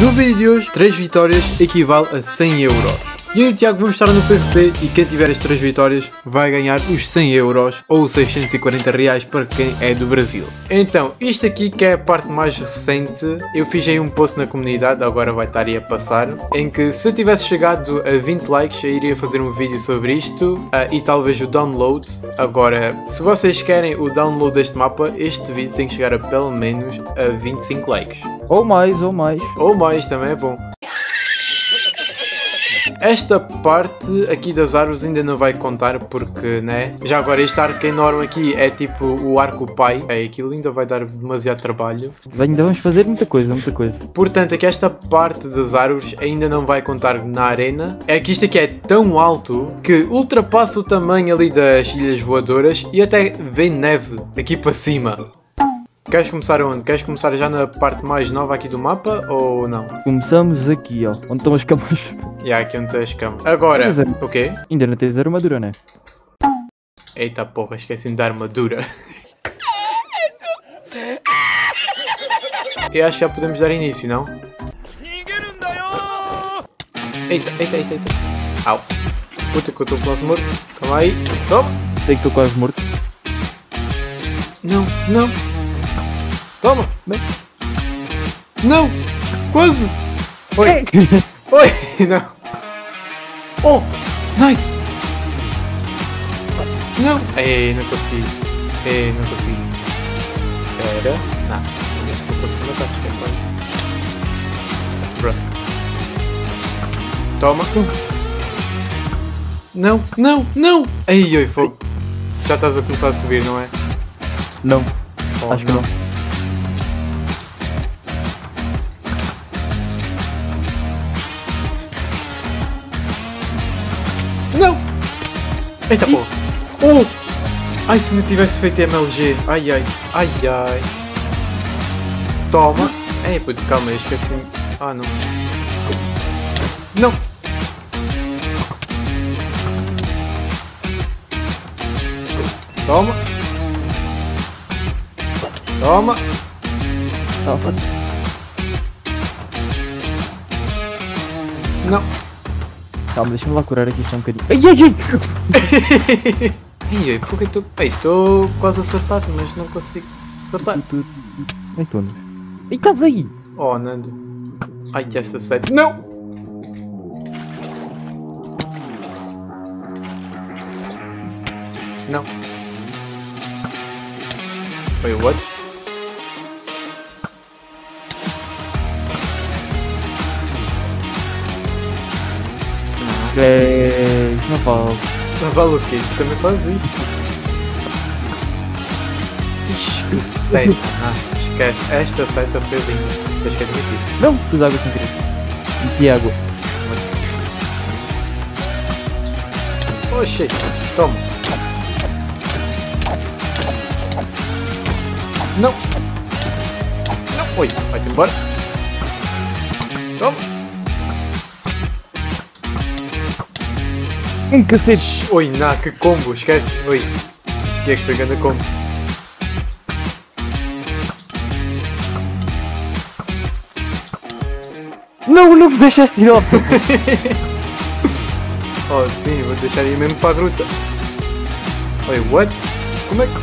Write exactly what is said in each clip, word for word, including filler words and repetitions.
No vídeo de hoje, três vitórias equivale a cem euros. E eu e o Tiago vamos estar no P V P e quem tiver as três vitórias vai ganhar os cem euros ou seiscentos e quarenta reais para quem é do Brasil. Então, isto aqui que é a parte mais recente, eu fiz aí um post na comunidade, agora vai estar aí a passar, em que se eu tivesse chegado a vinte likes eu iria fazer um vídeo sobre isto uh, e talvez o download. Agora, se vocês querem o download deste mapa, este vídeo tem que chegar a pelo menos a vinte e cinco likes. Ou mais, ou mais. Ou mais, também é bom. Esta parte aqui das árvores ainda não vai contar porque, né? Já agora este arco enorme aqui é tipo o arco pai. É, aquilo ainda vai dar demasiado trabalho. Ainda vamos fazer muita coisa, muita coisa. Portanto, aqui esta parte das árvores ainda não vai contar na arena. É que isto aqui é tão alto que ultrapassa o tamanho ali das ilhas voadoras e até vem neve aqui para cima. Queres começar onde? Queres começar já na parte mais nova aqui do mapa ou não? Começamos aqui, ó. Onde estão as camas? E yeah, aqui onde estão as camas. Agora, é. o quê? Ainda não tens armadura, né? Eita porra, esqueci-me da armadura. Eu acho que já podemos dar início, não? Eita, eita, eita, eita. Au. Puta que eu estou quase morto. Calma aí. Toma. Sei que estou quase morto. Não, não. Toma. Bem. Não. Quase. Oi. Oi. Não. Oh. Nice. Não. Ei, não consegui. Ei, não consegui. Espera. Não. Não consegui matar. Acho que é só isso. Pronto. Toma. Não. Não. Não. Ai, oi, fogo. Já estás a começar a subir, não é? Não. Oh, acho que não. não. Não! Eita porra! Oh! Ai, se não tivesse feito M L G! Ai ai! Ai ai! Toma! Ei, puto, calma, eu esqueci. Ah, não! Não! Toma! Toma! Toma! Não! Calma, deixa-me lá curar aqui só um bocadinho. Ai, ai, ai! Ai, ai, fogo, estou. Ei, estou quase acertado, mas não consigo acertar. Ai, tu andas. Ai, estás aí! Oh, Nando. Ai, que essa sete. Não! Não. Wait, what? É... Isso não vale. Não vale o quê? Tu também fazes isto. Ixi, que seta. Ah, esquece. Esta seta foi linda. Tens que admitir. Não, pus água sem querer. Meti água. Oh shit. Toma. Não. Não. Oi, vai-te embora. Toma. Um cacete! Oi, na, que combo, esquece. Oi, isto aqui é que foi grande combo. Não, não me deixaste ir. Oh, sim, vou deixar aí mesmo para a gruta. Oi, what? Como é que...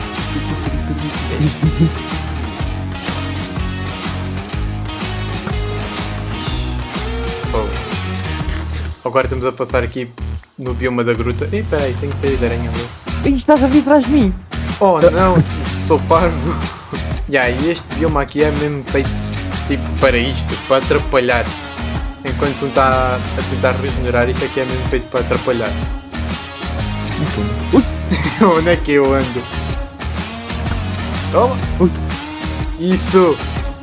Oh. Agora estamos a passar aqui no bioma da gruta. Ei, peraí, tenho que ter de aranha ali. Ei, estás a vir atrás de mim! Oh não, sou parvo. Yeah, e este bioma aqui é mesmo feito tipo para isto, para atrapalhar. Enquanto um está a tentar regenerar, isto aqui é mesmo feito para atrapalhar. Ui. Onde é que eu ando? Toma! Ui. Isso!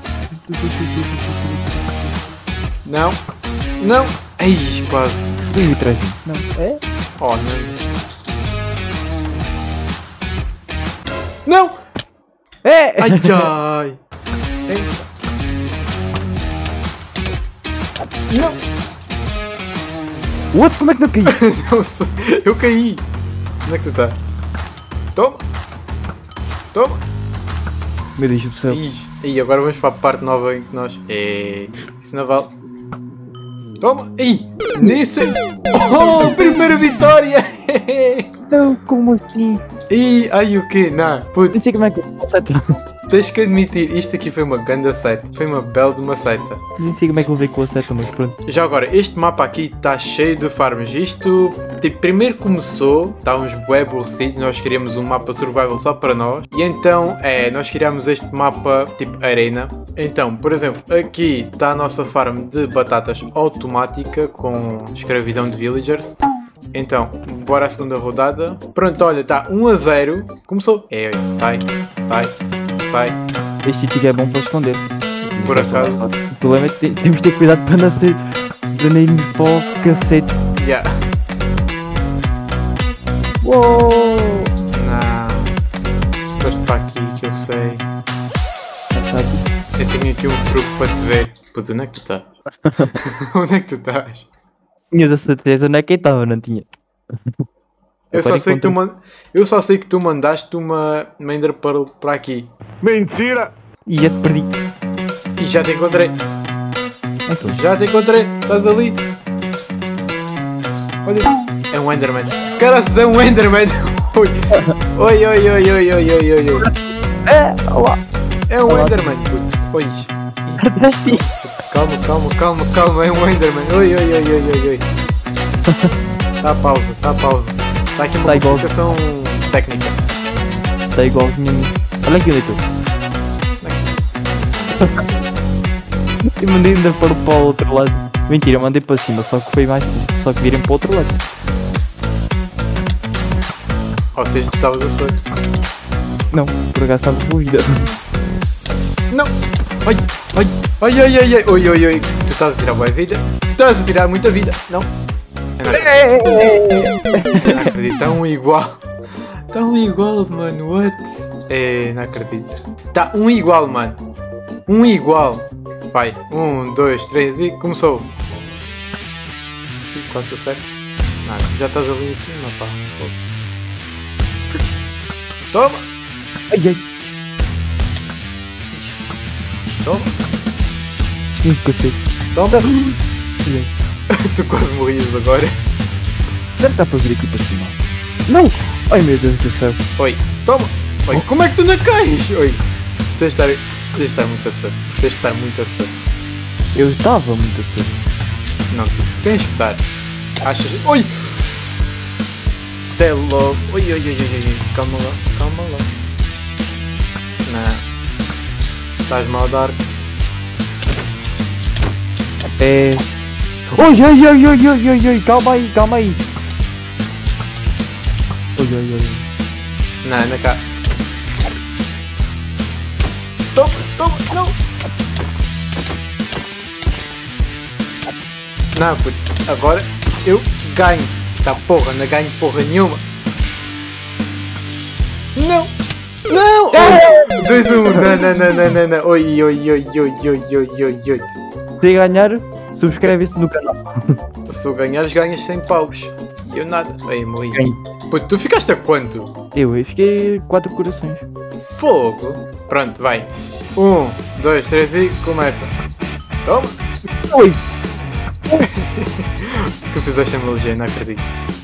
Não! Não! Ai, quase! Vem atrás de mim. Não. É? Oh, não! Não! É! Ai, ai! Eita. Não! O outro, como é que não caiu? Não sei, eu caí! Onde é que tu tá? Toma! Toma! Meu Deus do céu. Ih, e agora vamos para a parte nova em que nós... É... Isso não vale. Toma! Ei! Nem sei! Oh! Primeira vitória! Não, como assim? Ih! Ai o quê? Não! Putz! Não sei como é que eu Tens que admitir, isto aqui foi uma grande seita. Foi uma bela de uma seita. Nem sei como é que eu vejo com a seta, mas pronto. Já agora, este mapa aqui está cheio de farms. Isto, tipo, primeiro começou, está uns bué aborrecidos, nós queríamos um mapa survival só para nós. E então, é, nós criámos este mapa, tipo, arena. Então, por exemplo, aqui está a nossa farm de batatas automática com escravidão de villagers. Então, bora à segunda rodada. Pronto, olha, está um a zero. Começou. É, sai, sai, sai. Este sítio é bom para esconder. Por acaso. O problema é que te- temos de ter cuidado para não ser. para não irmos para o cacete. Yeah. Uou! Não. Tu foste para aqui que eu sei. Eu tenho aqui um truque para te ver. Putz, onde é que tu estás? Onde é que tu estás? Tinhas a certeza, não é quem estava, não tinha. Eu só, Agora sei que tu encontro- man... eu só sei que tu mandaste uma, uma Ender Pearl para aqui. Mentira! E já te perdi. E já te encontrei. Então, Já te encontrei. Estás ali. Olha. É um Enderman. Caraças, é um Enderman. Oi. Oi, oi, oi, oi, oi, oi, oi, oi. é, olá! É um Olá. Enderman. puto. Oi. Atrás de ti! Calma, calma, calma, calma. É um Enderman. Oi, oi, oi, oi, oi, oi. Está a pausa, está a pausa. Está aqui uma Tá igual. complicação técnica. Está igualzinho a mim. Olha aqui onde eu estou. Eu mandei ainda para, para o outro lado. Mentira, eu mandei para cima, só que foi mais. Só que virem para o outro lado. Ou seja, tu estavas a sonhar. Não, por acaso estava com vida. Não! Ai, ai, ai, ai, ai, ai, oi, oi, oi. Tu estás a tirar boa vida? Estás a tirar muita vida? Não. Eu não acredito. Eu não acredito. Estão igual. Estão igual, mano. What? É, não acredito. Está um igual, mano. Um igual. Vai. Um, dois, três e começou. Ih, quase acerto. Nada, já estás ali em cima, pá. Toma! Ai ai, Toma! nunca sei. Toma! Ai, ai. Tu quase morrias agora. Deve estar para vir aqui para cima. Não! Ai meu Deus do céu. Oi, toma! Oi, como é que tu não cais? Oi, tu tens de estar, tens de estar muito a sorte. Tens de estar muito a sorte. Eu estava muito cedo. Não, tu tens que estar. Achas? Oi! Até logo. Oi, oi, oi, oi, oi. Calma lá, calma lá. Não. Estás mal a dar. É. Oi, oi, oi, oi, oi, oi, oi, calma aí, calma aí. Oi, oi, oi. Não, anda cá. Toma, toma, não! Não, puto, agora eu ganho. Tá porra, não ganho porra nenhuma. Não! Não! dois a um, não, não, não, não, não, não. Oi, oi, oi, oi, oi, oi, oi, oi. Se ganhar, subscreve-se no canal. Se tu ganhares, ganhas cem paus. E eu nada. Aí, morri. Ganhei. Puto, tu ficaste a quanto? Eu, eu fiquei quatro corações. Fogo. Pronto, vai. Um, dois, três e começa. Toma! Oi! Tu fizeste a melodia, não acredito.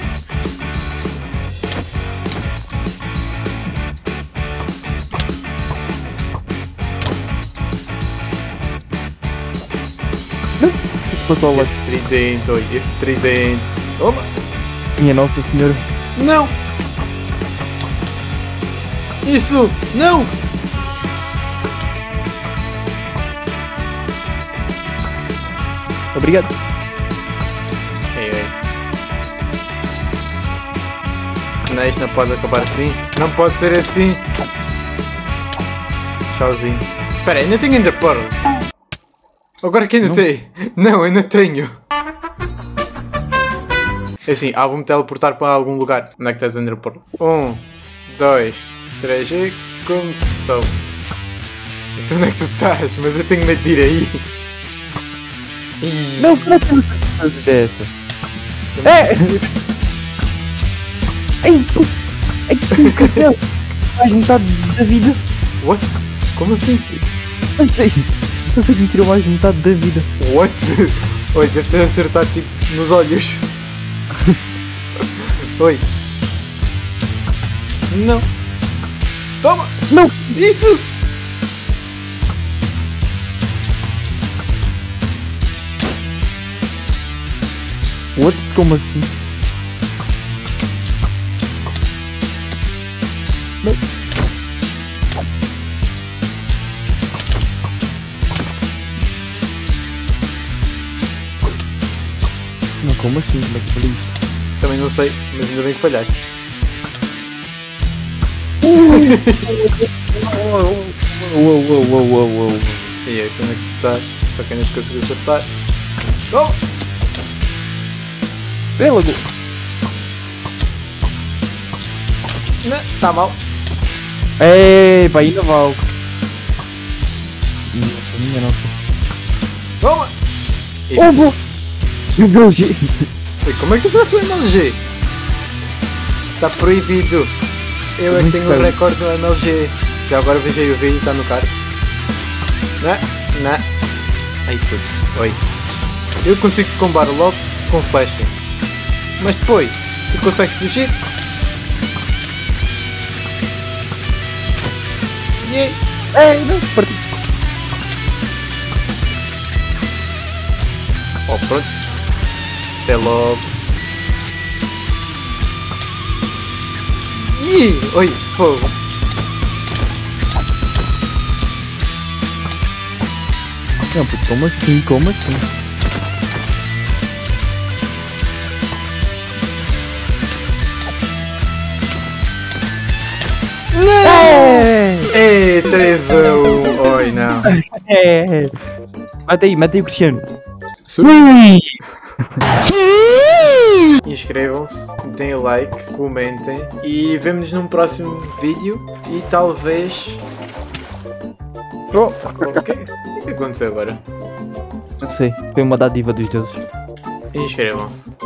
Passou lá. Esse tridente, oi, esse tridente. Toma! Minha Nossa Senhora. Não! Isso! Não! Obrigado. Ei, ei. Não, isto não pode acabar assim. Não pode ser assim. Tchauzinho. Espera, ainda tenho Ender Pearl. Agora que ainda Não. tem. Não, ainda tenho. É assim, ah, vou-me teleportar para algum lugar. Onde é que estás Ender Pearl? Um, dois, três e começou. Não sei onde é que tu estás, mas eu tenho medo de ir aí. Ih, Não, como é que eu não sei fazer essa? É! Ei! É que tem castelo! Mais metade da vida! What? Como assim? Não sei! Não sei que me tirou mais metade da vida! What? Oi, deve ter acertado tipo nos olhos. Oi. Não. Toma! Não! Isso! O outro como assim? Não. Não, como assim? Como é que foi isso? Também não sei, mas ainda bem que falhaste. Uou, uou, uou, uou, uou, uou. E é isso onde é que está. Só que ainda te consegui acertar. Toma! Pélago! Não, tá mal. Ei, pá, ainda vale. Nossa, minha nossa. Toma! E, Oh, boa! Meu Deus, e como é que faz o M L G? Está proibido. Eu é que tenho o recorde do M L G. Já agora veja aí o vídeo, está no card. Não, não. Ai puto, oi. Eu consigo te combar logo com flashing. Mas depois, tu consegues fugir? Yeah. Ei, não, parti. Oh, pronto. Até logo. Ih, oi, fogo. Não, puto, como assim? Como assim? Não! É, três a um. Oi, não. É. Mata aí, mata aí o Cristiano. Sul. Ui! Inscrevam-se, deem like, comentem e vemo-nos num próximo vídeo e talvez... Oh, O que, o que aconteceu agora? não sei, foi uma dádiva dos deuses. Inscrevam-se.